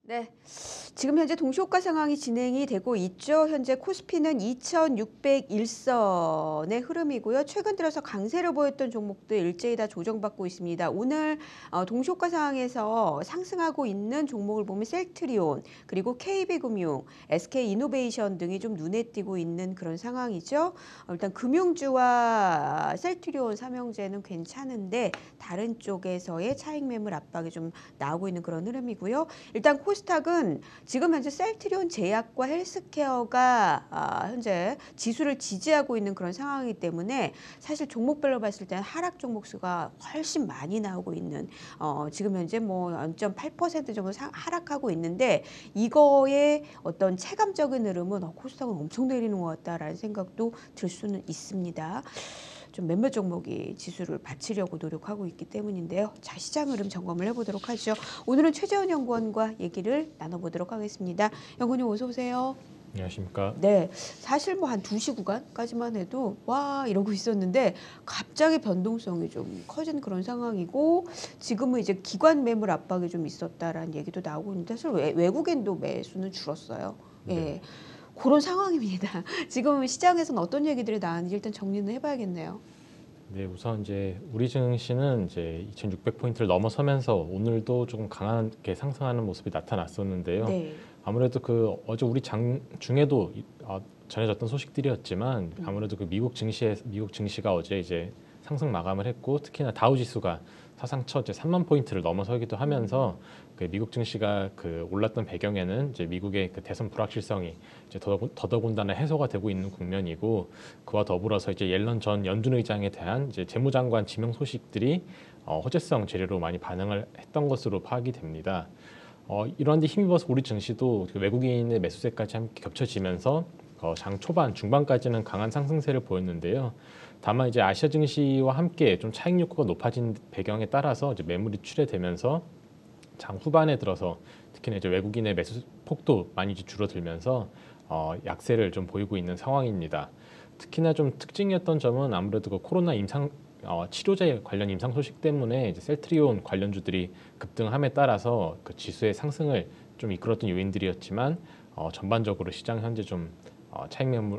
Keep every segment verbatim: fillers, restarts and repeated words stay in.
네. 지금 현재 동시호가 상황이 진행이 되고 있죠. 현재 코스피는 이천육백일 선의 흐름이고요. 최근 들어서 강세를 보였던 종목들 일제히 다 조정받고 있습니다. 오늘 어, 동시호가 상황에서 상승하고 있는 종목을 보면 셀트리온, 그리고 케이비금융, 에스케이이노베이션 등이 좀 눈에 띄고 있는 그런 상황이죠. 어, 일단 금융주와 셀트리온 삼형제는 괜찮은데 다른 쪽에서의 차익 매물 압박이 좀 나오고 있는 그런 흐름이고요. 일단 코스닥은 지금 현재 셀트리온 제약과 헬스케어가 아, 현재 지수를 지지하고 있는 그런 상황이기 때문에 사실 종목별로 봤을 때는 하락 종목 수가 훨씬 많이 나오고 있는 어, 지금 현재 뭐 영 점 팔 퍼센트 정도 상, 하락하고 있는데 이거의 어떤 체감적인 흐름은 어, 코스닥은 엄청 내리는 것 같다라는 생각도 들 수는 있습니다. 좀 몇몇 종목이 지수를 받치려고 노력하고 있기 때문인데요. 자, 시장 흐름 점검을 해보도록 하죠. 오늘은 최재원 연구원과 얘기를 나눠보도록 하겠습니다. 연구원님 어서 오세요. 안녕하십니까. 네, 사실 뭐 한 두 시 구간까지만 해도 와 이러고 있었는데 갑자기 변동성이 좀 커진 그런 상황이고 지금은 이제 기관 매물 압박이 좀 있었다라는 얘기도 나오고 있는데 사실 외, 외국인도 매수는 줄었어요. 예. 네. 그런 상황입니다. 지금 시장에서는 어떤 얘기들이 나왔는지 일단 정리는 해봐야겠네요. 네, 우선 이제 우리 증시는 이제 이천육백 포인트를 넘어서면서 오늘도 조금 강하게 상승하는 모습이 나타났었는데요. 네. 아무래도 그 어제 우리 장 중에도 이- 어, 전해졌던 소식들이었지만 음. 아무래도 그 미국 증시에 미국 증시가 어제 이제 상승 마감을 했고 특히나 다우 지수가 사상 첫 이제 삼만 포인트를 넘어서기도 하면서 그 미국 증시가 그 올랐던 배경에는 이제 미국의 그 대선 불확실성이 이제 더더군- 더더군다나 해소가 되고 있는 국면이고 그와 더불어서 이제 옐런 전 연준 의장에 대한 이제 재무장관 지명 소식들이 어, 호재성 재료로 많이 반응을 했던 것으로 파악이 됩니다. 어, 이러한 데 힘입어서 우리 증시도 그 외국인의 매수세까지 함께 겹쳐지면서 어, 장 초반, 중반까지는 강한 상승세를 보였는데요. 다만 이제 아시아 증시와 함께 좀 차익 욕구가 높아진 배경에 따라서 이제 매물이 출회되면서 장 후반에 들어서 특히나 이제 외국인의 매수 폭도 많이 이제 줄어들면서 어, 약세를 좀 보이고 있는 상황입니다. 특히나 좀 특징이었던 점은 아무래도 그 코로나 임상 어, 치료제 관련 임상 소식 때문에 이제 셀트리온 관련주들이 급등함에 따라서 그 지수의 상승을 좀 이끌었던 요인들이었지만 어, 전반적으로 시장 현재 좀 어, 차익 매물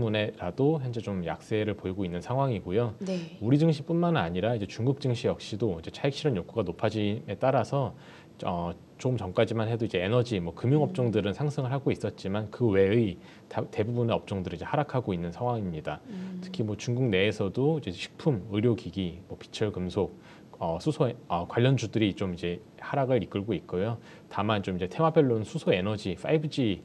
때문에라도 현재 좀 약세를 보이고 있는 상황이고요. 네. 우리 증시뿐만 아니라 이제 중국 증시 역시도 이제 차익 실현 욕구가 높아짐에 따라서 어, 조금 전까지만 해도 이제 에너지, 뭐 금융 음. 업종들은 상승을 하고 있었지만 그 외의 다, 대부분의 업종들이 이제 하락하고 있는 상황입니다. 음. 특히 뭐 중국 내에서도 이제 식품, 의료기기, 뭐 비철 금속, 어, 수소 어, 관련주들이 좀 이제 하락을 이끌고 있고요. 다만 좀 이제 테마별로는 수소 에너지, 파이브 지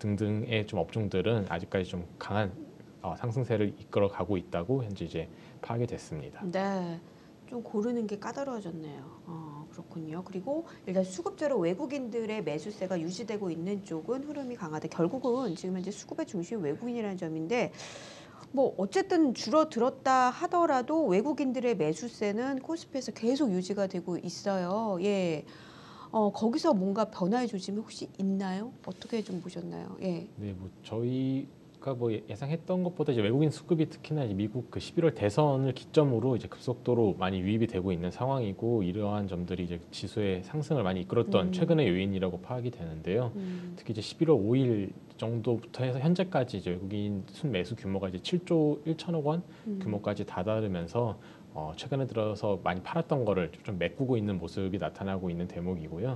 등등의 좀 업종들은 아직까지 좀 강한 어, 상승세를 이끌어 가고 있다고 현재 이제 파악이 됐습니다. 네. 좀 고르는 게 까다로워졌네요. 어, 그렇군요. 그리고 일단 수급자로 외국인들의 매수세가 유지되고 있는 쪽은 흐름이 강하다. 결국은 지금 현재 수급의 중심이 외국인이라는 점인데 뭐 어쨌든 줄어들었다 하더라도 외국인들의 매수세는 코스피에서 계속 유지가 되고 있어요. 예. 어, 거기서 뭔가 변화의 조짐이 혹시 있나요? 어떻게 좀 보셨나요? 예. 네, 뭐 저희가 뭐 예상했던 것보다 이제 외국인 수급이 특히나 이제 미국 그 십일월 대선을 기점으로 이제 급속도로 많이 유입이 되고 있는 상황이고 이러한 점들이 이제 지수의 상승을 많이 이끌었던 음. 최근의 요인이라고 파악이 되는데요. 음. 특히 이제 십일월 오일 정도부터 해서 현재까지 이제 외국인 순매수 규모가 이제 칠조 일천억 원 음. 규모까지 다다르면서 어, 최근에 들어서 많이 팔았던 거를 좀 메꾸고 있는 모습이 나타나고 있는 대목이고요.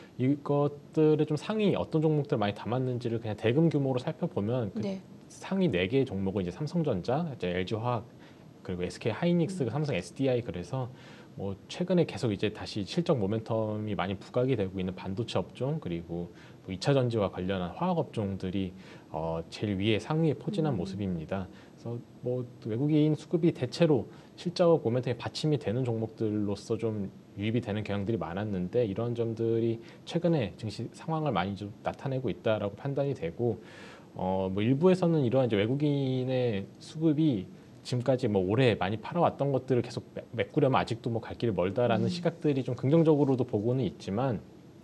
이것들의 좀 상위 어떤 종목들 많이 담았는지를 그냥 대금 규모로 살펴보면 그 네. 상위 네 개의 종목은 이제 삼성전자, 이제 엘지화학, 그리고 에스케이 하이닉스, 음. 삼성 에스디아이 그래서 뭐 최근에 계속 이제 다시 실적 모멘텀이 많이 부각이 되고 있는 반도체 업종 그리고 뭐 이 차 전지와 관련한 화학 업종들이 어 제일 위에 상위에 포진한 음. 모습입니다. 그래서 뭐 외국인 수급이 대체로 실적 모멘텀이 받침이 되는 종목들로서 좀 유입이 되는 경향들이 많았는데 이런 점들이 최근에 증시 상황을 많이 좀 나타내고 있다라고 판단이 되고 어 뭐 일부에서는 이러한 이제 외국인의 수급이 지금까지 뭐 올해 많이 팔아왔던 것들을 계속 메- 메꾸려면 아직도 뭐 갈 길이 멀다라는 음. 시각들이 좀 긍정적으로도 보고는 있지만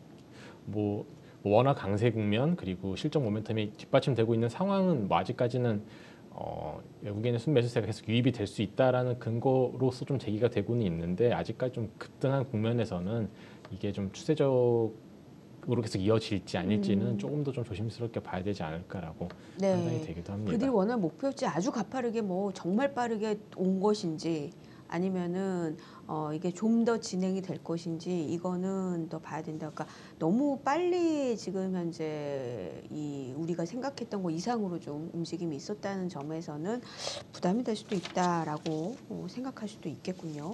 뭐, 뭐 워낙 강세 국면 그리고 실적 모멘텀이 뒷받침되고 있는 상황은 뭐 아직까지는 어, 외국인의 순매수세가 계속 유입이 될 수 있다라는 근거로서 좀 제기가 되고는 있는데 아직까지 좀 급등한 국면에서는 이게 좀 추세적 으로 계속 이어질지 아닐지는 음. 조금 더 좀 조심스럽게 봐야 되지 않을까라고 네. 판단이 되기도 합니다. 그들이 원하는 목표치 아주 가파르게 뭐 정말 빠르게 온 것인지 아니면은 어 이게 좀 더 진행이 될 것인지 이거는 더 봐야 된다. 그러니까 너무 빨리 지금 현재 이 우리가 생각했던 거 이상으로 좀 움직임이 있었다는 점에서는 부담이 될 수도 있다라고 어, 생각할 수도 있겠군요.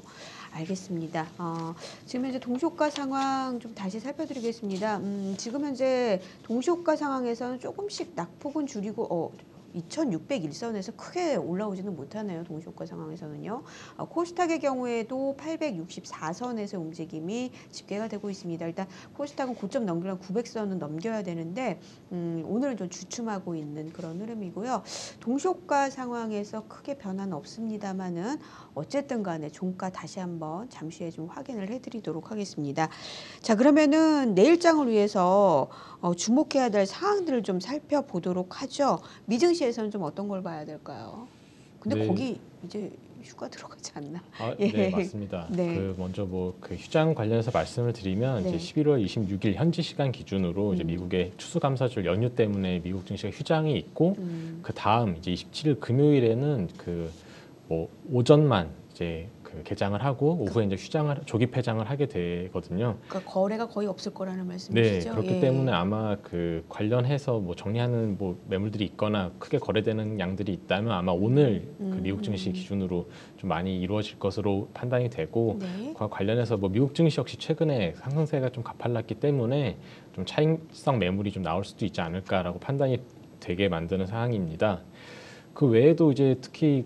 알겠습니다. 어, 지금 현재 동시호가 상황 좀 다시 살펴드리겠습니다. 음, 지금 현재 동시호가 상황에서는 조금씩 낙폭은 줄이고 어, 이천육백일 선에서 크게 올라오지는 못하네요. 동시호가 상황에서는요. 어, 코스닥의 경우에도 팔백육십사 선에서 움직임이 집계가 되고 있습니다. 일단 코스닥은 고점 넘기려면 구백 선은 넘겨야 되는데 음, 오늘은 좀 주춤하고 있는 그런 흐름이고요. 동시호가 상황에서 크게 변화는 없습니다만은 어쨌든 간에 종가 다시 한번 잠시 후에 좀 확인을 해드리도록 하겠습니다. 자, 그러면은 내일장을 위해서 어, 주목해야 될 사항들을 좀 살펴보도록 하죠. 미증시에서는 좀 어떤 걸 봐야 될까요? 근데 네. 거기 이제 휴가 들어가지 않나? 아, 예. 네, 맞습니다. 네. 그 먼저 뭐 그 휴장 관련해서 말씀을 드리면 네. 이제 십일월 이십육일 현지 시간 기준으로 이제 음. 미국의 추수감사절 연휴 때문에 미국 증시가 휴장이 있고 음, 그 다음 이제 이십칠일 금요일에는 그 뭐 오전만 이제 그 개장을 하고 오후에 이제 휴장을 조기 폐장을 하게 되거든요. 그러니까 거래가 거의 없을 거라는 네, 말씀이시죠? 그렇기 예. 때문에 아마 그 관련해서 뭐 정리하는 뭐 매물들이 있거나 크게 거래되는 양들이 있다면 아마 오늘 그 음. 미국 증시 기준으로 좀 많이 이루어질 것으로 판단이 되고 네. 그와 관련해서 뭐 미국 증시 역시 최근에 상승세가 좀 가팔랐기 때문에 좀 차익성 매물이 좀 나올 수도 있지 않을까라고 판단이 되게 만드는 상황입니다. 그 외에도 이제 특히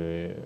그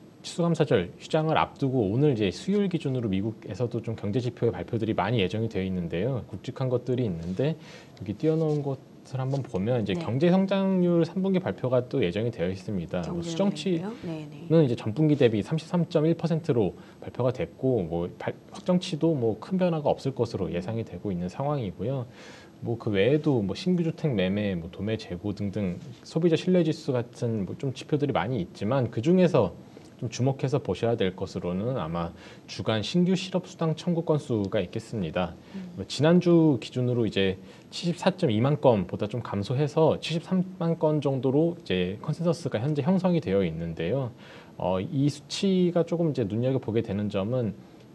추수감사절 휴장을 앞두고 오늘 이제 수요일 기준으로 미국에서도 좀 경제 지표의 발표들이 많이 예정이 되어 있는데요. 굵직한 것들이 있는데 여기 띄워놓은 것을 한번 보면 이제 네. 경제 성장률 삼 분기 발표가 또 예정이 되어 있습니다. 뭐 경제 수정치는 네네. 이제 전분기 대비 삼십삼 점 일 퍼센트로 발표가 됐고 뭐 발- 확정치도 뭐 큰 변화가 없을 것으로 예상이 되고 있는 상황이고요. 뭐 그 외에도 뭐 신규 주택 매매, 뭐 도매 재고 등등 소비자 신뢰 지수 같은 뭐 좀 지표들이 많이 있지만 그 중에서 좀 주목해서 보셔야 될 것으로는 아마 주간 신규 실업 수당 청구 건수가 있겠습니다. 뭐 지난주 기준으로 이제 칠십사 점 이만 건보다 좀 감소해서 칠십삼만 건 정도로 이제 컨센서스가 현재 형성이 되어 있는데요. 어, 이 수치가 조금 이제 눈여겨 보게 되는 점은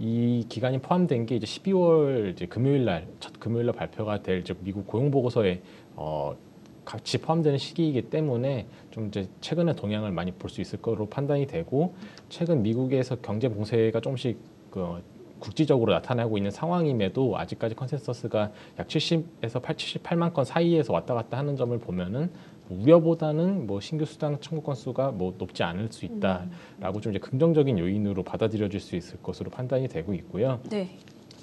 이 기간이 포함된 게 이제 십이월 이제 금요일 날 첫 금요일 날 발표가 될 이제 미국 고용 보고서에 어, 같이 포함되는 시기이기 때문에 좀 이제 최근의 동향을 많이 볼 수 있을 거로 판단이 되고 최근 미국에서 경제 봉쇄가 조금씩 그 국지적으로 나타나고 있는 상황임에도 아직까지 컨센서스가 약 칠십에서 칠십팔만 건 사이에서 왔다 갔다 하는 점을 보면은 우려보다는 뭐 신규 수당 청구 건수가 뭐 높지 않을 수 있다라고 좀 이제 긍정적인 요인으로 받아들여질 수 있을 것으로 판단이 되고 있고요. 네.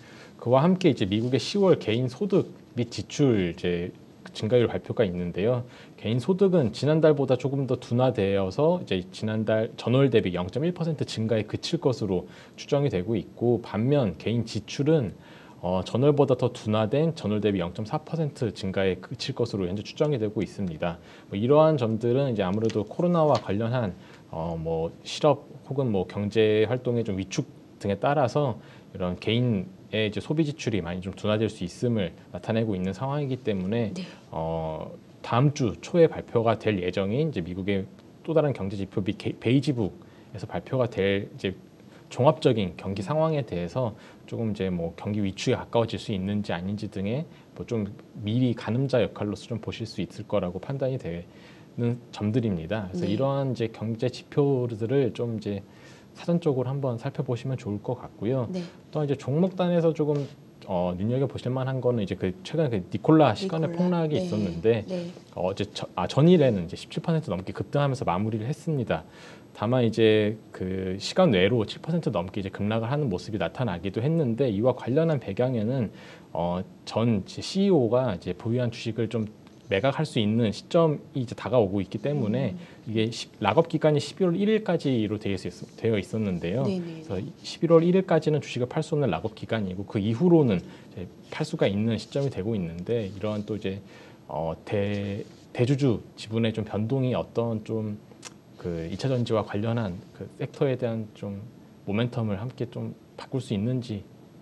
그와 함께 이제 미국의 시월 개인 소득 및 지출 이제 증가율 발표가 있는데요. 개인 소득은 지난달보다 조금 더 둔화되어서 이제 지난달 전월 대비 영 점 일 퍼센트 증가에 그칠 것으로 추정이 되고 있고 반면 개인 지출은 어, 전월보다 더 둔화된 전월 대비 영 점 사 퍼센트 증가에 그칠 것으로 현재 추정이 되고 있습니다. 뭐 이러한 점들은 이제 아무래도 코로나와 관련한 어, 뭐 실업 혹은 뭐 경제 활동의 좀 위축 등에 따라서 이런 개인의 이제 소비 지출이 많이 좀 둔화될 수 있음을 나타내고 있는 상황이기 때문에 네. 어, 다음 주 초에 발표가 될 예정인 이제 미국의 또 다른 경제 지표 및 베이지북에서 발표가 될 이제 종합적인 경기 상황에 대해서 조금 이제 뭐 경기 위축에 가까워질 수 있는지 아닌지 등의 뭐 좀 미리 가늠자 역할로서 좀 보실 수 있을 거라고 판단이 되는 점들입니다. 그래서 네. 이러한 이제 경제 지표들을 좀 이제 사전적으로 한번 살펴보시면 좋을 것 같고요. 네. 또 이제 종목단에서 조금 어, 눈여겨 보실 만한 거는 이제 그 최근에 그 니콜라 시간의 니콜라. 폭락이 네. 있었는데 네. 어제 저, 아, 전일에는 이제 십칠 퍼센트 넘게 급등하면서 마무리를 했습니다. 다만 이제 그 시간 외로 칠 퍼센트 넘게 이제 급락을 하는 모습이 나타나기도 했는데 이와 관련한 배경에는 어, 전 씨이오가 이제 보유한 주식을 좀 매각할 수 있는 시점이 이제 다가오고 있기 때문에 음. 이게 시, 락업 기간이 십일월 일일까지로 되어, 있, 되어 있었는데요. 네네. 그래서 십일월 일일까지는 주식을 팔 수 없는 락업 기간이고 그 이후로는 이제 팔 수가 있는 시점이 되고 있는데 이러한 또 이제 어, 대 대주주 지분의 좀 변동이 어떤 좀 그 이차 전지와 관련한 그 섹터에 대한 좀 모멘텀을 함께 좀 바꿀 수 있는지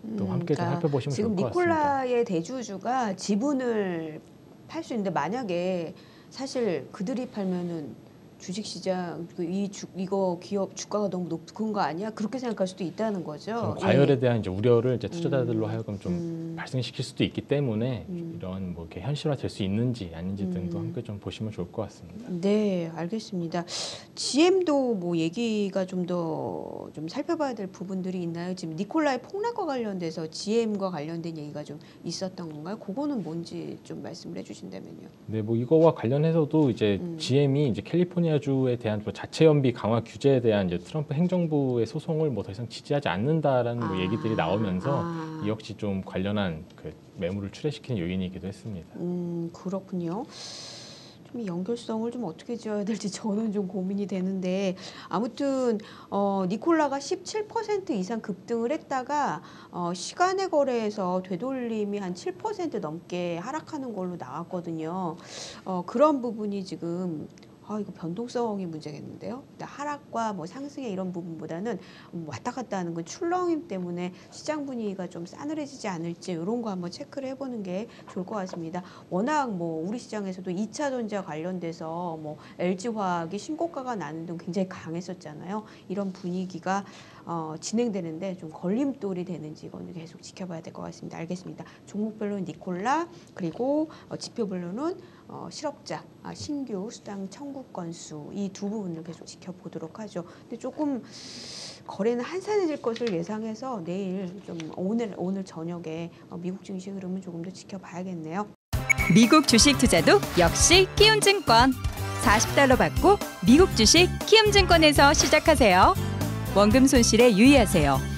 또 함께 좀 그러니까 살펴보시면 지금 좋을 것 같습니다. 니콜라의 대주주가 지분을 팔 수 있는데 만약에 사실 그들이 팔면은 주식시장 이 주, 이거 기업 주가가 너무 높은 거 아니야? 그렇게 생각할 수도 있다는 거죠. 과열에 예. 대한 이제 우려를 이제 투자자들로 하여금 좀 음. 발생시킬 수도 있기 때문에 음. 이런 뭐 이렇게 현실화될 수 있는지 아닌지 등도 음. 함께 좀 보시면 좋을 것 같습니다. 네, 알겠습니다. 지엠도 뭐 얘기가 좀 더 좀 살펴봐야 될 부분들이 있나요? 지금 니콜라의 폭락과 관련돼서 지엠과 관련된 얘기가 좀 있었던 건가요? 그거는 뭔지 좀 말씀을 해주신다면요. 네, 뭐 이거와 관련해서도 이제 음. 지엠이 이제 캘리포니아주에 대한 뭐 자체 연비 강화 규제에 대한 이제 트럼프 행정부의 소송을 뭐 더 이상 지지하지 않는다라는 뭐 아, 얘기들이 나오면서 아. 이 역시 좀 관련한 그 매물을 출회시키는 요인이기도 했습니다. 음, 그렇군요. 좀 이 연결성을 좀 어떻게 지어야 될지 저는 좀 고민이 되는데 아무튼 어, 니콜라가 십칠 퍼센트 이상 급등을 했다가 어, 시간의 거래에서 되돌림이 한 칠 퍼센트 넘게 하락하는 걸로 나왔거든요. 어, 그런 부분이 지금 아, 이거 변동성이 문제겠는데요. 하락과 뭐 상승의 이런 부분보다는 왔다 갔다 하는 건 출렁임 때문에 시장 분위기가 좀 싸늘해지지 않을지 이런 거 한번 체크를 해보는 게 좋을 것 같습니다. 워낙 뭐 우리 시장에서도 이차 전지와 관련돼서 뭐 엘지화학이 신고가가 나는 등 굉장히 강했었잖아요. 이런 분위기가 어, 진행되는데 좀 걸림돌이 되는지 이거는 계속 지켜봐야 될 것 같습니다. 알겠습니다. 종목별로는 니콜라 그리고 어, 지표별로는 어, 실업자, 아, 신규 수당 청구 건수 이 두 부분을 계속 지켜보도록 하죠. 근데 조금 거래는 한산해질 것을 예상해서 내일 좀 오늘 오늘 저녁에 어, 미국 증시 흐름은 조금 더 지켜봐야겠네요. 미국 주식 투자도 역시 키움증권. 사십 달러 받고 미국 주식 키움증권에서 시작하세요. 원금 손실에 유의하세요.